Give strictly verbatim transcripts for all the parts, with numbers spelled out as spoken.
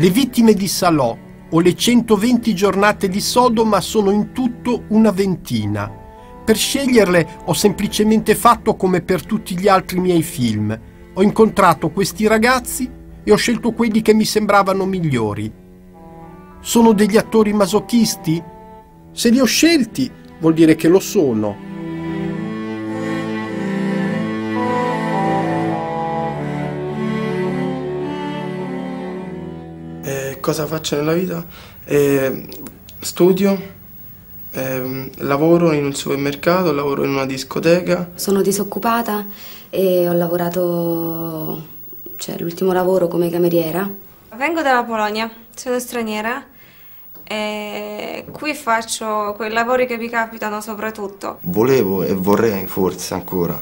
Le vittime di Salò o le centoventi giornate di Sodoma sono in tutto una ventina. Per sceglierle ho semplicemente fatto come per tutti gli altri miei film. Ho incontrato questi ragazzi e ho scelto quelli che mi sembravano migliori. Sono degli attori masochisti? Se li ho scelti, vuol dire che lo sono. Eh, cosa faccio nella vita? Eh, studio, eh, lavoro in un supermercato, lavoro in una discoteca. Sono disoccupata e ho lavorato, cioè l'ultimo lavoro come cameriera. Vengo dalla Polonia, sono straniera e qui faccio quei lavori che mi capitano soprattutto. Volevo e vorrei forse ancora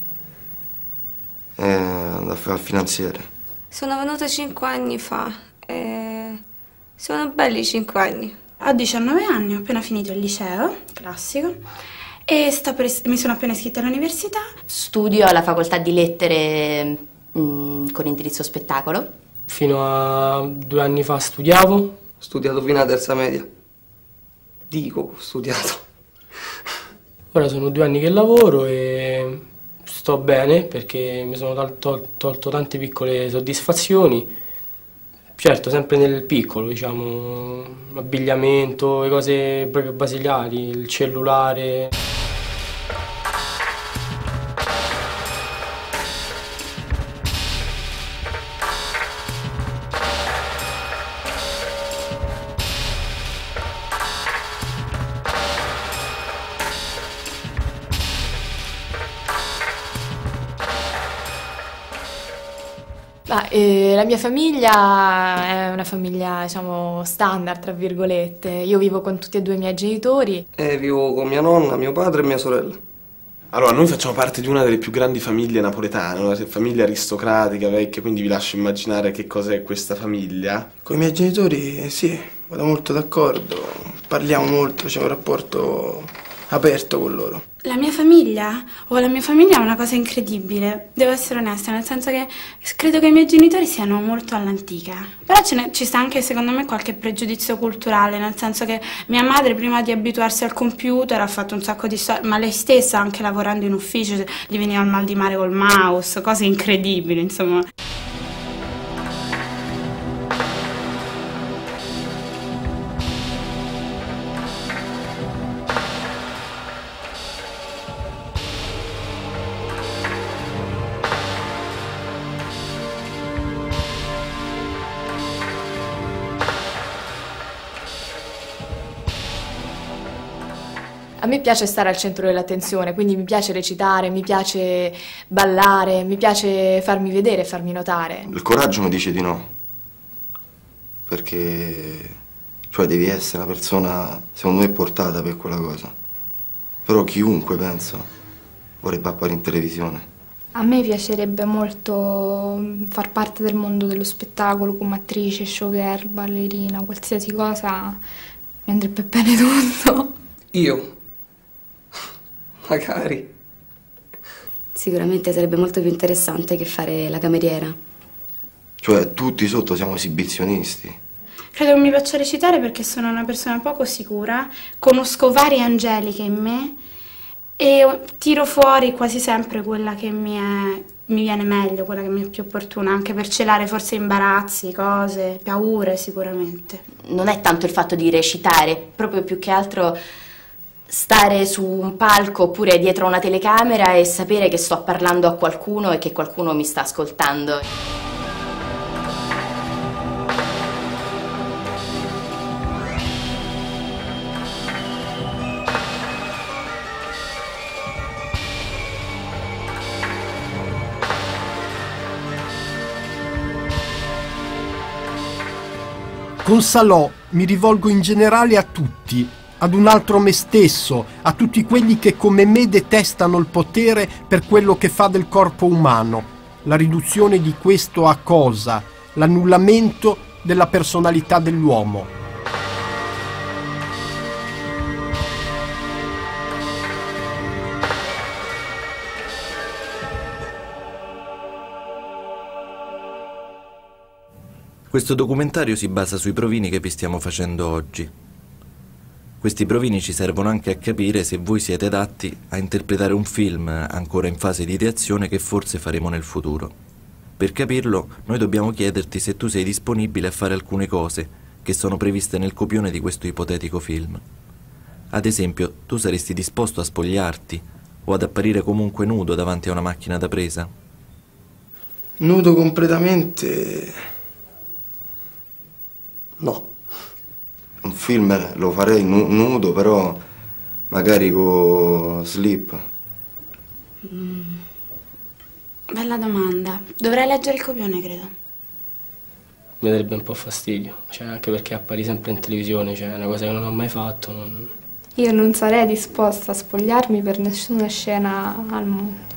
eh, andare al finanziere. Sono venuta cinque anni fa. E sono belli cinque anni. Ho diciannove anni, ho appena finito il liceo classico e sto per, mi sono appena iscritta all'università. Studio alla facoltà di lettere mh, con indirizzo spettacolo. Fino a due anni fa studiavo. Ho studiato fino alla terza media. Dico, ho studiato. Ora sono due anni che lavoro e sto bene perché mi sono tol tol tolto tante piccole soddisfazioni. Certo, sempre nel piccolo, diciamo, l'abbigliamento, le cose proprio basilari, il cellulare. Ah, eh, la mia famiglia è una famiglia, diciamo, standard, tra virgolette. Io vivo con tutti e due i miei genitori. Eh, vivo con mia nonna, mio padre e mia sorella. Allora, noi facciamo parte di una delle più grandi famiglie napoletane, una famiglia aristocratica, vecchia, quindi vi lascio immaginare che cos'è questa famiglia. Con i miei genitori, eh, sì, vado molto d'accordo, parliamo molto, c'è un rapporto aperto con loro. La mia famiglia, o la mia famiglia è una cosa incredibile, devo essere onesta, nel senso che credo che i miei genitori siano molto all'antica. Però ce ne, ci sta anche secondo me qualche pregiudizio culturale, nel senso che mia madre prima di abituarsi al computer ha fatto un sacco di storie, ma lei stessa anche lavorando in ufficio gli veniva il mal di mare col mouse, cose incredibili, insomma. A me piace stare al centro dell'attenzione, quindi mi piace recitare, mi piace ballare, mi piace farmi vedere e farmi notare. Il coraggio mi dice di no, perché cioè devi essere una persona, secondo me, portata per quella cosa. Però chiunque, penso, vorrebbe apparire in televisione. A me piacerebbe molto far parte del mondo dello spettacolo come attrice, showgirl, ballerina, qualsiasi cosa, mi andrebbe bene tutto. Io? Magari. Sicuramente sarebbe molto più interessante che fare la cameriera. Cioè, tutti sotto siamo esibizionisti. Credo che mi piaccia recitare perché sono una persona poco sicura, conosco varie Angeliche in me e tiro fuori quasi sempre quella che mi, è, mi viene meglio, quella che mi è più opportuna, anche per celare forse imbarazzi, cose, paure sicuramente. Non è tanto il fatto di recitare, proprio più che altro stare su un palco oppure dietro a una telecamera e sapere che sto parlando a qualcuno e che qualcuno mi sta ascoltando. Con Salò mi rivolgo in generale a tutti, ad un altro me stesso, a tutti quelli che come me detestano il potere per quello che fa del corpo umano, la riduzione di questo a cosa, l'annullamento della personalità dell'uomo. Questo documentario si basa sui provini che vi stiamo facendo oggi. Questi provini ci servono anche a capire se voi siete adatti a interpretare un film ancora in fase di ideazione che forse faremo nel futuro. Per capirlo, noi dobbiamo chiederti se tu sei disponibile a fare alcune cose che sono previste nel copione di questo ipotetico film. Ad esempio, tu saresti disposto a spogliarti o ad apparire comunque nudo davanti a una macchina da presa? Nudo completamente... no. Un film lo farei nu nudo, però magari con slip. Mm. Bella domanda. Dovrei leggere il copione, credo. Mi darebbe un po' fastidio, cioè anche perché appari sempre in televisione, cioè è una cosa che non ho mai fatto. Non... Io non sarei disposta a spogliarmi per nessuna scena al mondo,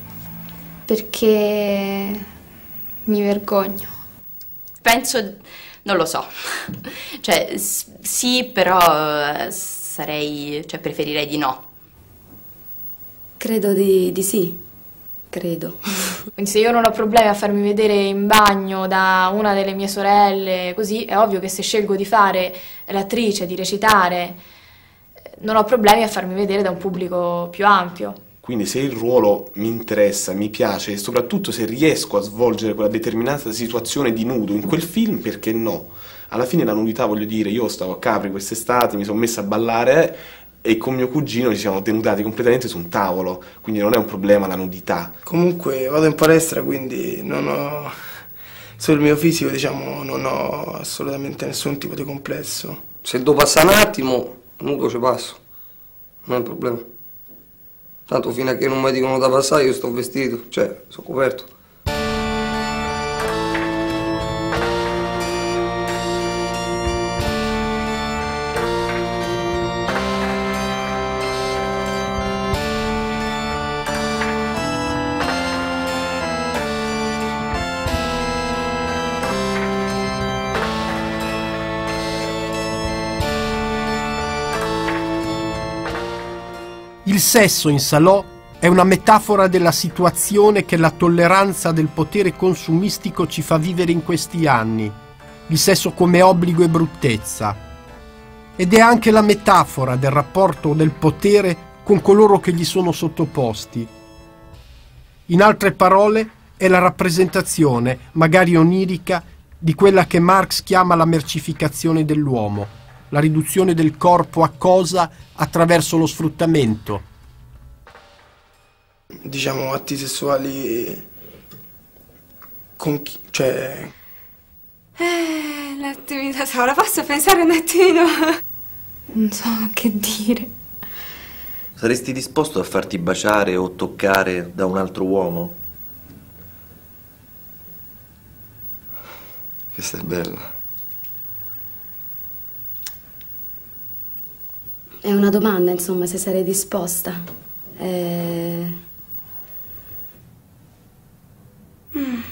perché mi vergogno. Penso, non lo so, cioè sì, però sarei, cioè preferirei di no. Credo di, di sì, credo. Quindi se io non ho problemi a farmi vedere in bagno da una delle mie sorelle, così, è ovvio che se scelgo di fare l'attrice, di recitare, non ho problemi a farmi vedere da un pubblico più ampio. Quindi se il ruolo mi interessa, mi piace e soprattutto se riesco a svolgere quella determinata situazione di nudo in quel film, perché no? Alla fine la nudità, voglio dire, io stavo a Capri quest'estate, mi sono messa a ballare e con mio cugino ci siamo denudati completamente su un tavolo, quindi non è un problema la nudità. Comunque vado in palestra, quindi non ho... sul mio fisico, diciamo, non ho assolutamente nessun tipo di complesso. Se devo passare un attimo, nudo ci passo, non è un problema. Tanto fino a che non mi dicono da passare io sto vestito, cioè sono coperto. Il sesso in Salò è una metafora della situazione che la tolleranza del potere consumistico ci fa vivere in questi anni, il sesso come obbligo e bruttezza. Ed è anche la metafora del rapporto del potere con coloro che gli sono sottoposti. In altre parole, è la rappresentazione, magari onirica, di quella che Marx chiama la mercificazione dell'uomo, la riduzione del corpo a cosa attraverso lo sfruttamento. Diciamo atti sessuali con chi, cioè... Eh, l'attività, ora posso pensare un attimino? Non so che dire. Saresti disposto a farti baciare o toccare da un altro uomo? Questa è bella. È una domanda, insomma, se sarei disposta. Eh... Mm.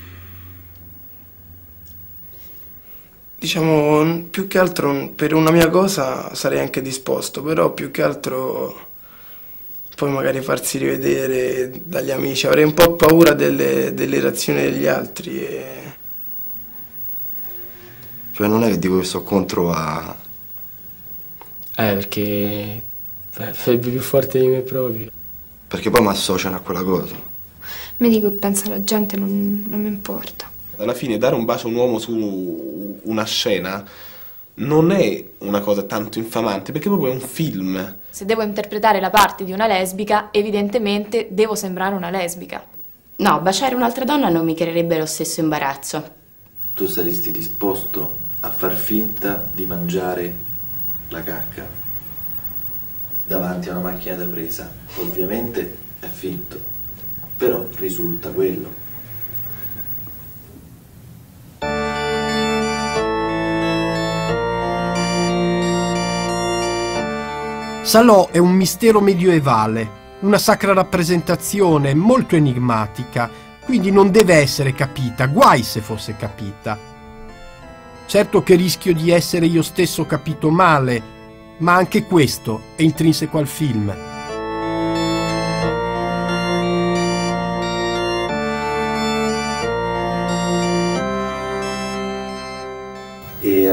Diciamo, più che altro per una mia cosa sarei anche disposto, però più che altro poi magari farsi rivedere dagli amici. Avrei un po' paura delle, delle reazioni degli altri. E... Cioè non è che dico che sto contro a... Eh, perché sarebbe più forte di me proprio. Perché poi mi associano a quella cosa. Mi dico che pensa la gente, non, non mi importa. Alla fine dare un bacio a un uomo su una scena non è una cosa tanto infamante, perché proprio è un film. Se devo interpretare la parte di una lesbica, evidentemente devo sembrare una lesbica. No, baciare un'altra donna non mi creerebbe lo stesso imbarazzo. Tu saresti disposto a far finta di mangiare la cacca davanti a una macchina da presa? Ovviamente è finto, però risulta quello. Salò è un mistero medioevale, una sacra rappresentazione molto enigmatica, quindi non deve essere capita, guai se fosse capita. Certo che rischio di essere io stesso capito male, ma anche questo è intrinseco al film.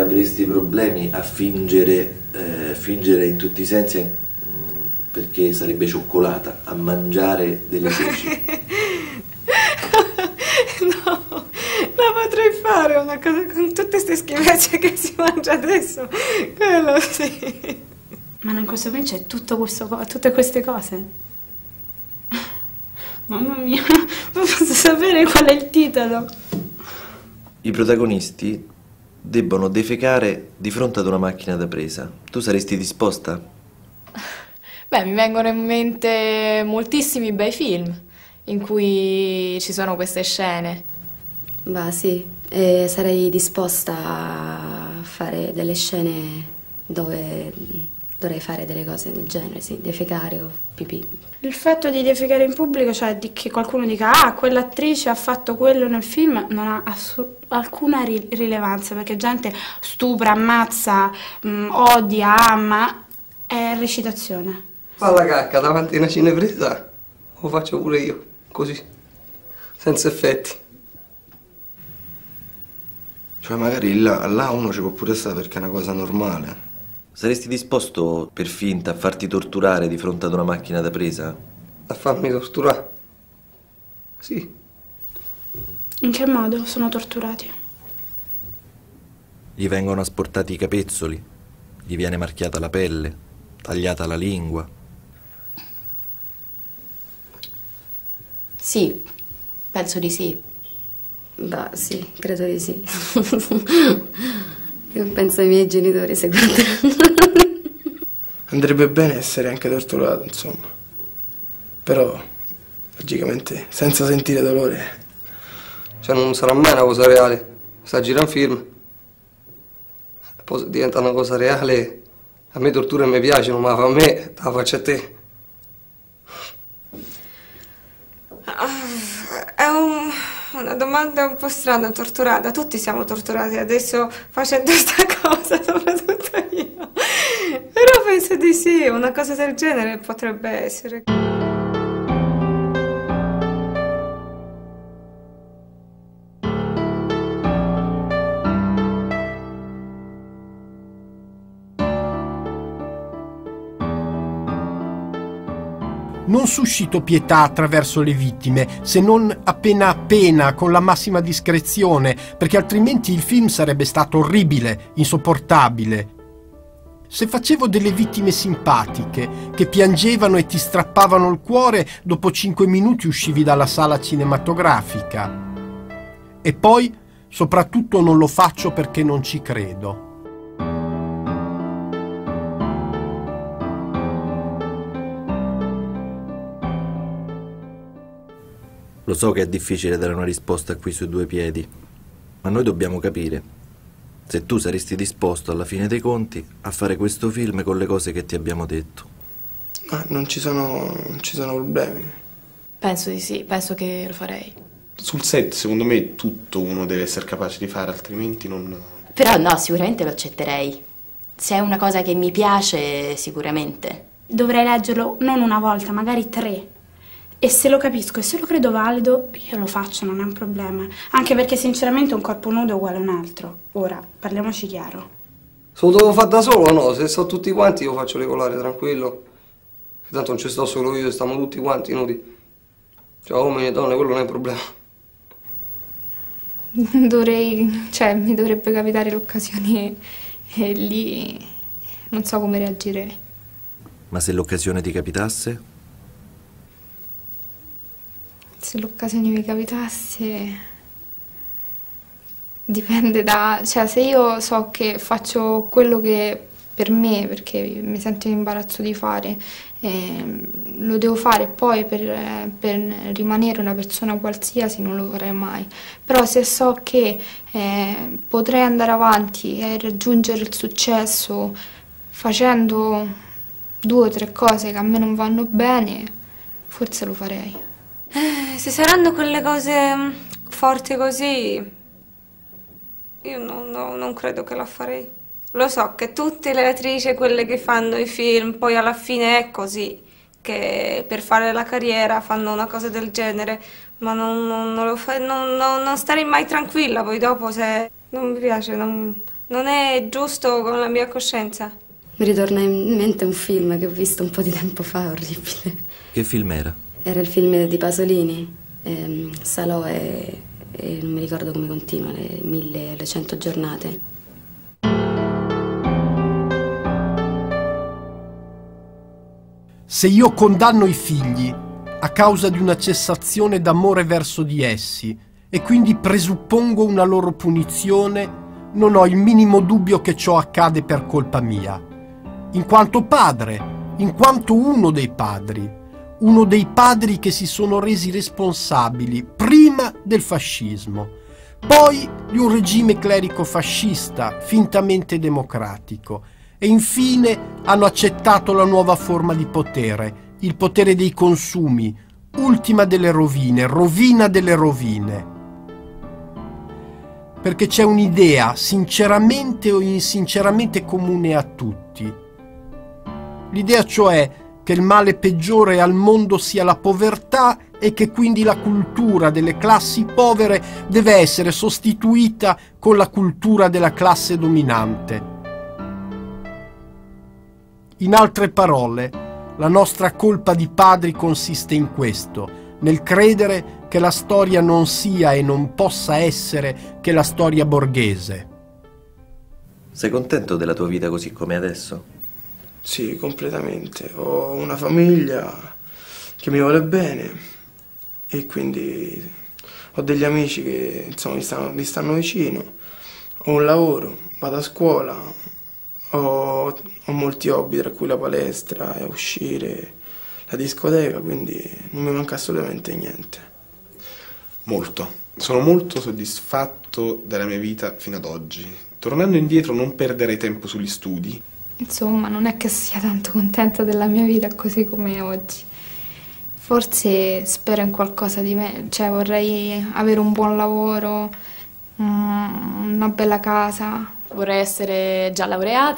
avresti problemi a fingere, eh, fingere in tutti i sensi, mh, perché sarebbe cioccolata, a mangiare delle peci? No, la potrei fare una cosa con tutte queste schifezze che si mangia adesso, quello sì. Ma in questo film c'è tutto questo, tutte queste cose? Mamma mia, posso sapere qual è il titolo? I protagonisti debbono defecare di fronte ad una macchina da presa. Tu saresti disposta? Beh, mi vengono in mente moltissimi bei film in cui ci sono queste scene. Bah sì, e sarei disposta a fare delle scene dove dovrei fare delle cose del genere, sì, defecare o pipì. Il fatto di defecare in pubblico, cioè di che qualcuno dica ah, quell'attrice ha fatto quello nel film, non ha alcuna ri rilevanza, perché gente stupra, ammazza, mh, odia, ama, è recitazione. Fa la cacca davanti a una cinepresa, lo faccio pure io, così, senza effetti. Cioè magari là, là uno ci può pure stare perché è una cosa normale. Saresti disposto per finta a farti torturare di fronte ad una macchina da presa? A farmi torturare? Sì. In che modo sono torturati? Gli vengono asportati i capezzoli, gli viene marchiata la pelle, tagliata la lingua. Sì, penso di sì. Bah sì, credo di sì. Io penso ai miei genitori se guardano. Andrebbe bene essere anche torturato, insomma. Però, logicamente, senza sentire dolore. Cioè non sarà mai una cosa reale. Sta girando un film. Poi se diventa una cosa reale, a me torture mi piacciono, ma a me la faccio a te. È un... una domanda un po' strana, torturata. Tutti siamo torturati adesso facendo questa cosa, soprattutto io. Però penso di sì, una cosa del genere potrebbe essere. Non suscito pietà attraverso le vittime, se non appena appena, con la massima discrezione, perché altrimenti il film sarebbe stato orribile, insopportabile. Se facevo delle vittime simpatiche, che piangevano e ti strappavano il cuore, dopo cinque minuti uscivi dalla sala cinematografica. E poi, soprattutto, non lo faccio perché non ci credo. Lo so che è difficile dare una risposta qui sui due piedi, ma noi dobbiamo capire se tu saresti disposto alla fine dei conti a fare questo film con le cose che ti abbiamo detto. Ah, non ci sono, non ci sono problemi. Penso di sì, penso che lo farei. Sul set, secondo me, tutto uno deve essere capace di fare, altrimenti non... Però no, sicuramente lo accetterei. Se è una cosa che mi piace, sicuramente. Dovrei leggerlo non una volta, magari tre. E se lo capisco e se lo credo valido, io lo faccio, non è un problema. Anche perché sinceramente un corpo nudo è uguale a un altro. Ora, parliamoci chiaro. Se lo devo fare da solo o no? Se sto tutti quanti io faccio regolare, tranquillo. Tanto non ci sto solo io, stiamo tutti quanti nudi. Cioè uomini e donne, quello non è un problema. Dovrei, cioè mi dovrebbe capitare l'occasione e lì non so come reagirei. Ma se l'occasione ti capitasse? Se l'occasione mi capitasse, dipende da... cioè se io so che faccio quello che per me, perché mi sento in imbarazzo di fare, eh, lo devo fare, poi per, per rimanere una persona qualsiasi non lo farei mai. Però se so che eh, potrei andare avanti e raggiungere il successo facendo due o tre cose che a me non vanno bene, forse lo farei. Eh, se saranno quelle cose forti così, io no, no, non credo che la farei. Lo so che tutte le attrici, quelle che fanno i film, poi alla fine è così, che per fare la carriera fanno una cosa del genere, ma non, non, non, lo fa, non, non, non starei mai tranquilla, poi dopo se non mi piace non, Non è giusto con la mia coscienza. Mi ritorna in mente un film che ho visto un po' di tempo fa, orribile. Che film era? Era il film di Pasolini, ehm, Salò e, e non mi ricordo come continua, le mille, le cento giornate. Se io condanno i figli a causa di una cessazione d'amore verso di essi e quindi presuppongo una loro punizione, non ho il minimo dubbio che ciò accade per colpa mia. In quanto padre, in quanto uno dei padri, uno dei padri che si sono resi responsabili prima del fascismo, poi di un regime clerico-fascista fintamente democratico e infine hanno accettato la nuova forma di potere, il potere dei consumi, ultima delle rovine, rovina delle rovine. Perché c'è un'idea sinceramente o insinceramente comune a tutti. L'idea cioè che il male peggiore al mondo sia la povertà e che quindi la cultura delle classi povere deve essere sostituita con la cultura della classe dominante. In altre parole, la nostra colpa di padri consiste in questo, nel credere che la storia non sia e non possa essere che la storia borghese. Sei contento della tua vita così come adesso? Sì, completamente. Ho una famiglia che mi vuole bene e quindi ho degli amici che insomma mi stanno, mi stanno vicino, ho un lavoro, vado a scuola, ho, ho molti hobby, tra cui la palestra, e uscire, la discoteca, quindi non mi manca assolutamente niente. Molto. Sono molto soddisfatto della mia vita fino ad oggi. Tornando indietro non perderei tempo sugli studi. Insomma, non è che sia tanto contenta della mia vita così come è oggi. Forse spero in qualcosa di me, cioè vorrei avere un buon lavoro, una bella casa. Vorrei essere già laureata,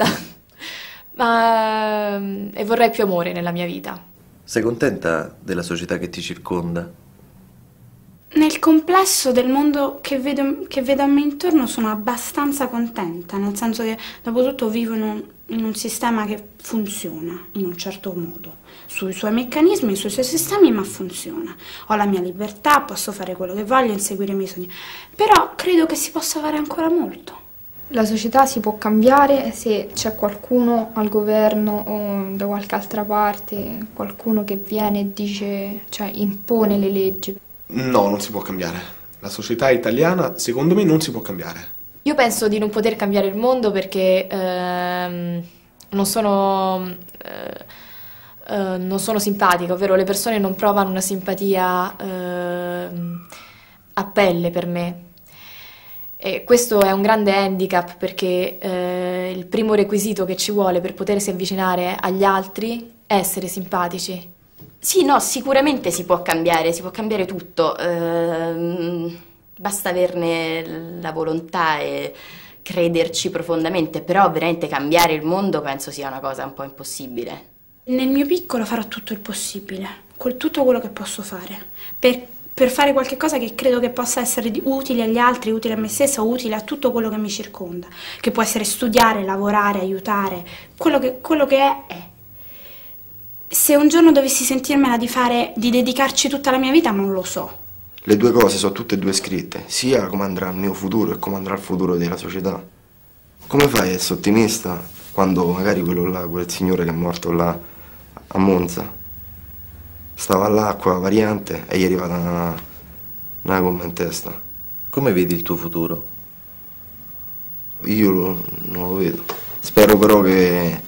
ma e vorrei più amore nella mia vita. Sei contenta della società che ti circonda? Nel complesso del mondo che vedo, che vedo a me intorno sono abbastanza contenta, nel senso che dopo tutto vivo in un, in un sistema che funziona in un certo modo, sui suoi meccanismi, sui suoi sistemi, ma funziona. Ho la mia libertà, posso fare quello che voglio, inseguire i miei sogni, però credo che si possa fare ancora molto. La società si può cambiare se c'è qualcuno al governo o da qualche altra parte, qualcuno che viene e dice, cioè impone le leggi. No, non si può cambiare. La società italiana, secondo me, non si può cambiare. Io penso di non poter cambiare il mondo perché ehm, non sono, eh, eh, non sono simpatica, ovvero le persone non provano una simpatia eh, a pelle per me. E questo è un grande handicap perché eh, il primo requisito che ci vuole per potersi avvicinare agli altri è essere simpatici. Sì, no, sicuramente si può cambiare, si può cambiare tutto, ehm, basta averne la volontà e crederci profondamente, però veramente cambiare il mondo penso sia una cosa un po' impossibile. Nel mio piccolo farò tutto il possibile, con tutto quello che posso fare, per, per fare qualche cosa che credo che possa essere utile agli altri, utile a me stessa, utile a tutto quello che mi circonda, che può essere studiare, lavorare, aiutare, quello che, quello che è, è. Se un giorno dovessi sentirmela di fare, di dedicarci tutta la mia vita, non lo so. Le due cose sono tutte e due scritte, sia come andrà il mio futuro e come andrà il futuro della società. Come fai a essere ottimista quando magari quello là, quel signore che è morto là a Monza, stava all'acqua variante e gli è arrivata una, una gomma in testa? Come vedi il tuo futuro? Io lo, non lo vedo. Spero però che...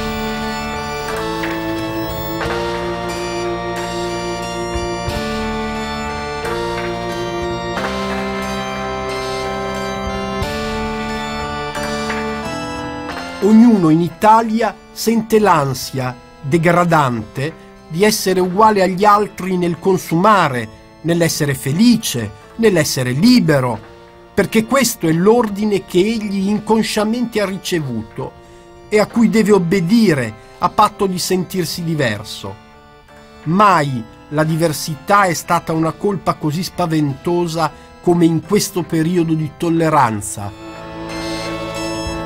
Ognuno in Italia sente l'ansia degradante di essere uguale agli altri nel consumare, nell'essere felice, nell'essere libero, perché questo è l'ordine che egli inconsciamente ha ricevuto e a cui deve obbedire a patto di sentirsi diverso. Mai la diversità è stata una colpa così spaventosa come in questo periodo di tolleranza.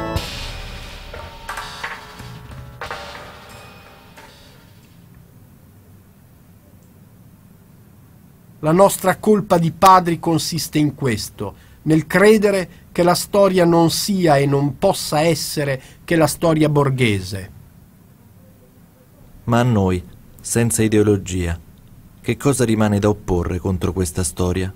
La nostra colpa di padri consiste in questo, nel credere che la storia non sia e non possa essere che la storia borghese. Ma a noi, senza ideologia, che cosa rimane da opporre contro questa storia?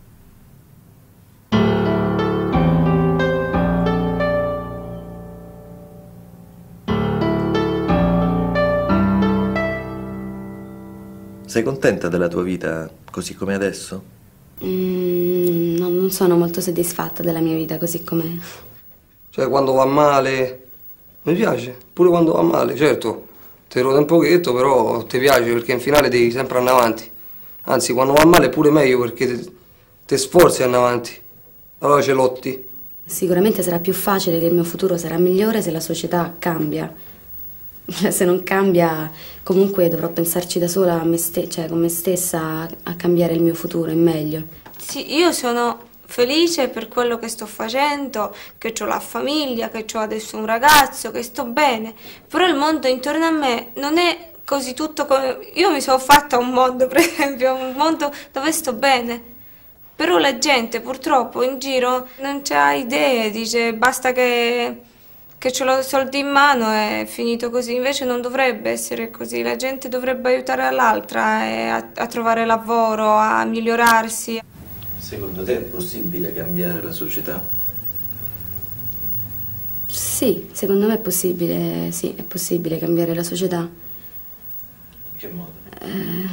Sei contenta della tua vita così come adesso? Mm, no, non sono molto soddisfatta della mia vita così com'è. Cioè, quando va male, mi piace. Pure quando va male, certo, ti rode un pochetto, però ti piace perché in finale devi sempre andare avanti. Anzi, quando va male è pure meglio perché ti sforzi e andare avanti. Allora ce lotti. Sicuramente sarà più facile che il mio futuro sarà migliore se la società cambia. Se non cambia, comunque dovrò pensarci da sola a me ste- cioè con me stessa a cambiare il mio futuro in meglio. Sì, io sono felice per quello che sto facendo, che ho la famiglia, che ho adesso un ragazzo, che sto bene, però il mondo intorno a me non è così tutto come... Io mi sono fatta un mondo, per esempio, un mondo dove sto bene, però la gente purtroppo in giro non c'ha idee, dice basta che... che ce l'ho soldi in mano è finito così, invece non dovrebbe essere così, la gente dovrebbe aiutare l'altra a, a trovare lavoro, a migliorarsi. Secondo te è possibile cambiare la società? Sì, secondo me è possibile, sì, è possibile cambiare la società. In che modo? Eh,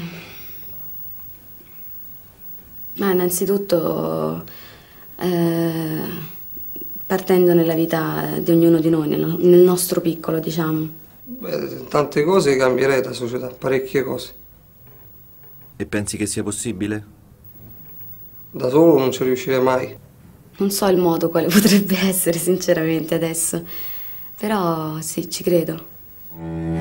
ma innanzitutto... Eh, partendo nella vita di ognuno di noi, nel, nel nostro piccolo, diciamo. Beh, tante cose cambierei la società, parecchie cose. E pensi che sia possibile? Da solo non ci riuscirei mai. Non so il modo quale potrebbe essere, sinceramente, adesso. Però sì, ci credo.